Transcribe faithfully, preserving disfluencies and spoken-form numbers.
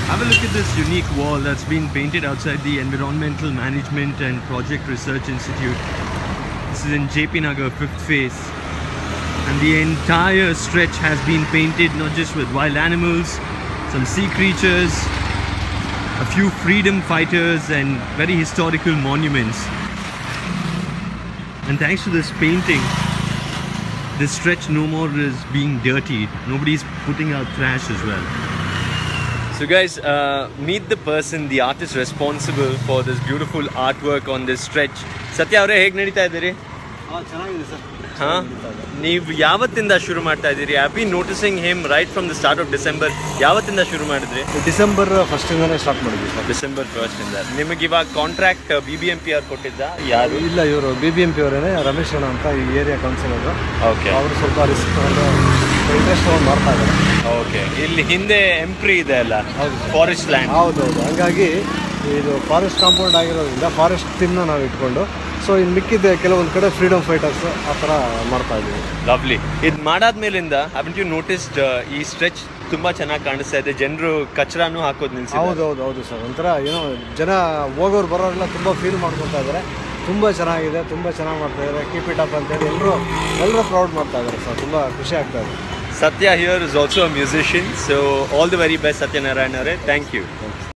Have a look at this unique wall that's been painted outside the Environmental Management and Project Research Institute. This is in J P Nagar, fifth phase. And the entire stretch has been painted not just with wild animals, some sea creatures, a few freedom fighters and very historical monuments. And thanks to this painting, this stretch no more is being dirtied. Nobody's putting out trash as well. So guys, uh, meet the person, the artist responsible for this beautiful artwork on this stretch. Satya avare hege nadita idiri? Ha, ಚೆನ್ನಾಗಿದೆ sir. Ha? ನೀವು ಯಾವತ್ತಿಂದ ಶುರು ಮಾಡ್ತಾ ಇದ್ದೀರಿ? I have been noticing him right from the start of December. ಯಾವತ್ತಿಂದ ಶುರು ಮಾಡಿದ್ರಿ? December first ಇಂದಾನೆ start ಮಾಡಿದ್ವಿ ಸರ್. ಡಿಸೆಂಬರ್ ಫಸ್ಟ್ ಇಂದ. ನಿಮಗೆ ಇವಾಗ contract B B M P ಆರ್ ಕೊಟ್ಟಿದ್ದ ಯಾರು? ಇಲ್ಲ, ಇವರು ಬಿ ಬಿ ಎಂ ಪಿ ಅವರೇನೆ, ರಮೇಶ್ ಅಣ್ಣ ಅಂತ ಈ ಏರಿಯಾ ಕೌನ್ಸಿಲರ್. ಓಕೆ. ಅವರು ಸ್ವಲ್ಪ ರಿಸ್ಕ್ ತಗೊಂಡು ಇಂಟ್ರೆಸ್ಟ್ ತಗೊಂಡು ಮಾಡ್ತಾ ಇದ್ದಾರೆ. ಓಕೆ. ಇಲ್ಲಿ ಹಿಂದೆ ಎಂಪ್ರಿ ಇದೆ ಅಲ್ಲ, ಫಾರೆಸ್ಟ್ ಲ್ಯಾಂಡ್. ಹೌದೌದು. ಹಂಗಾಗಿ ಇದು ಫಾರೆಸ್ಟ್ ಕಾಂಪೌಂಡ್ ಆಗಿರೋದ್ರಿಂದ ಫಾರೆಸ್ಟ್ ಥೀಮ್ನ ನಾವು ಇಟ್ಕೊಂಡು, ಸೊ ಇನ್ನು ಮಿಕ್ಕಿದ್ದೆ ಕೆಲವೊಂದು ಕಡೆ ಫ್ರೀಡಮ್ ಫೈಟರ್ಸ್ ಆ ಥರ ಮಾಡ್ತಾ ಇದ್ದೀವಿ. ಲವ್ಲಿ. ಇದು ಮಾಡಾದ್ಮೇಲಿಂದ ಹ್ಯಾವನ್ಟ್ ಯು ನೋಟಿಸ್ಡ್ ಈ ಸ್ಟ್ರೆಚ್ ತುಂಬಾ ಚೆನ್ನಾಗಿ ಕಾಣಿಸ್ತಾ ಇದೆ. ಜನರು ಕಚರಾನು ಹಾಕೋದು ನಿಲ್ಸಿದ್ದಾರೆ. ಹೌದೌದು ಹೌದು ಸರ್. ಒಂಥರ ಏನೋ ಜನ ಹೋಗೋರು ಬರೋರೆಲ್ಲ ತುಂಬ ಫೀಲ್ ಮಾಡ್ಕೊತಾ ಇದ್ದಾರೆ. ತುಂಬ ಚೆನ್ನಾಗಿದೆ, ತುಂಬ ಚೆನ್ನಾಗಿ ಮಾಡ್ತಾ ಇದ್ದಾರೆ. ಕೀಪ್ ಇಟ್ ಅಪ್ ಅಂತೇಳಿ ಎಲ್ಲರೂ ಎಲ್ಲರೂ ಪ್ರೌಡ್ ಮಾಡ್ತಾ ಇದ್ದಾರೆ ಸರ್. ತುಂಬ ಖುಷಿ ಆಗ್ತಾ ಇದೆ. Satya here is also a musician, so all the very best, Satya Narayan. Thank you.